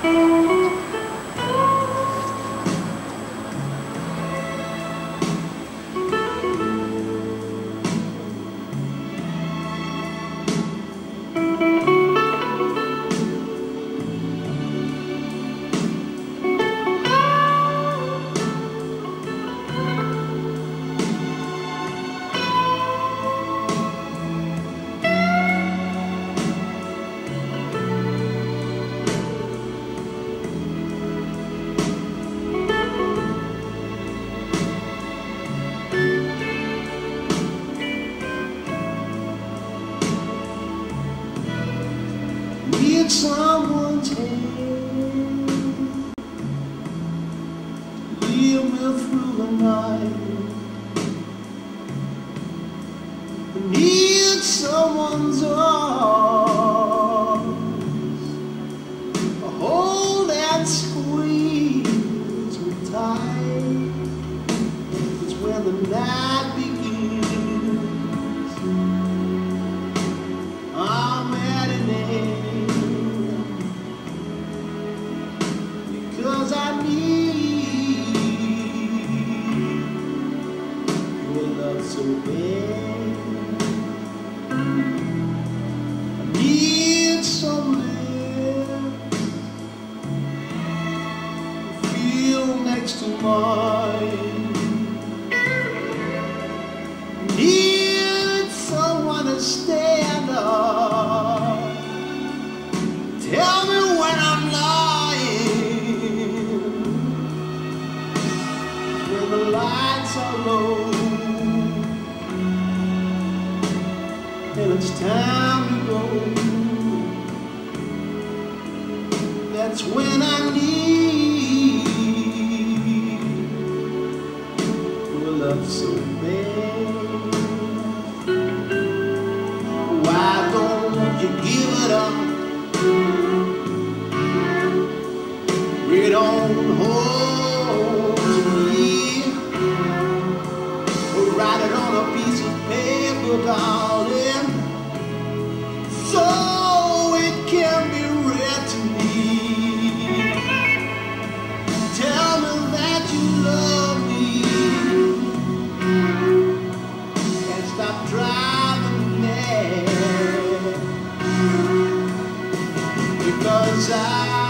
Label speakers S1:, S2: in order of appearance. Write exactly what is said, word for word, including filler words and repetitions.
S1: Need someone's hand, lead me through the night. Need someone's arms, hold and squeeze me tight. It's when the night begins, I'm at an end. Cause I need your love so bad. I need some lips, feel next to mine. Need someone to stand up, tell me when I'm lying, when the lights are low and it's time to go. That's when I need your love so bad. Why don't you give it up? Bring it on home to me, or write it on a piece of paper, darling, so it can be read to me. Tell me that you love me and stop driving me mad, because I